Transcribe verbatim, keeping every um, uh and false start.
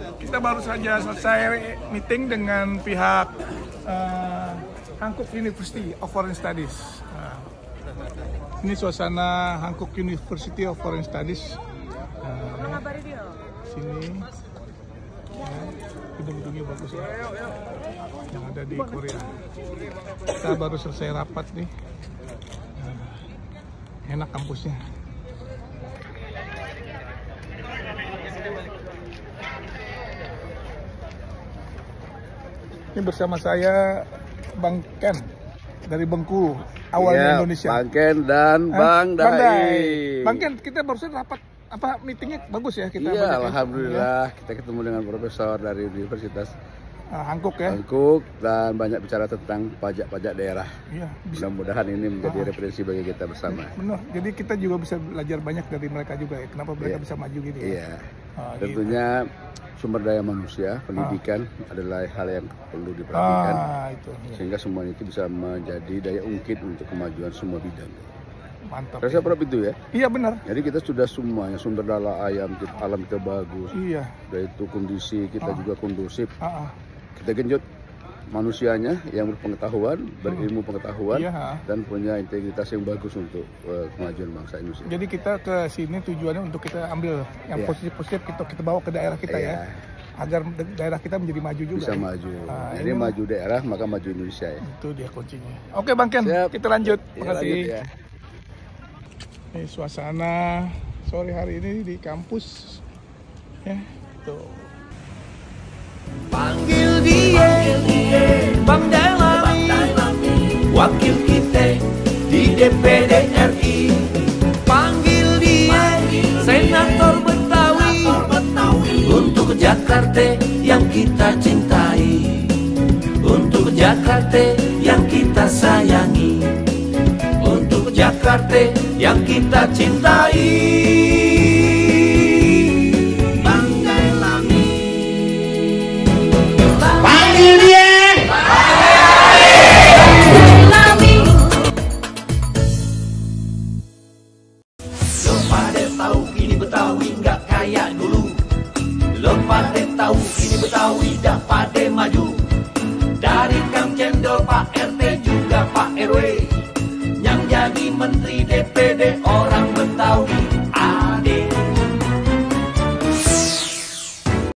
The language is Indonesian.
kita baru saja selesai meeting dengan pihak uh, Hankook University of Foreign Studies. Nah, ini suasana Hankook University of Foreign Studies. Nah, sini, ya, gedung-gedungnya bagus ya, yang ada di Korea. Kita baru selesai rapat nih. Nah, enak kampusnya. Ini bersama saya Bang Ken dari Bengkulu, awalnya ya, Indonesia. Bang Ken dan eh, Bang Dai. Bang Ken, kita barusan rapat, apa meetingnya bagus ya kita? Iya, alhamdulillah ya. Kita ketemu dengan profesor dari Universitas uh, Hankook ya. Hankook dan banyak bicara tentang pajak-pajak daerah. Iya. Mudah-mudahan ini menjadi uh, referensi bagi kita bersama. Benar. Jadi kita juga bisa belajar banyak dari mereka juga ya. Kenapa mereka yeah. bisa maju gitu ya? Iya. Uh, Tentunya. Gitu. Sumber daya manusia, pendidikan ah. adalah hal yang perlu diperhatikan, ah, itu, ya. Sehingga semuanya itu bisa menjadi daya ungkit untuk kemajuan semua bidang. Mantap. Rasa Prof itu ya? Iya benar. Jadi kita sudah semuanya sumber daya ayam, alam kita bagus. Iya. Yaitu kondisi kita ah. juga kondusif. Ah, ah. Kita genjot manusianya yang berpengetahuan, berilmu pengetahuan, iya. dan punya integritas yang bagus untuk uh, kemajuan bangsa Indonesia. Jadi kita ke sini tujuannya untuk kita ambil yang positif-positif, kita kita bawa ke daerah kita iya. ya, agar daerah kita menjadi maju juga. Bisa ya. maju. Nah, Jadi ini maju daerah maka maju Indonesia ya. Itu dia kuncinya. Oke Bang Ken, Siap. kita lanjut. Terima ya, kasih. Ya. Ini suasana sore hari ini di kampus, ya. Tuh. Panggil dia, Bang Dalami, wakil kita di D P D R I. Panggil dia, Senator Betawi, untuk Jakarta yang kita cintai, untuk Jakarta yang kita sayangi, untuk Jakarta yang kita cintai. Betawi dah pada maju, dari Kang Cendol, Pak R T juga Pak R W, yang jadi Menteri D P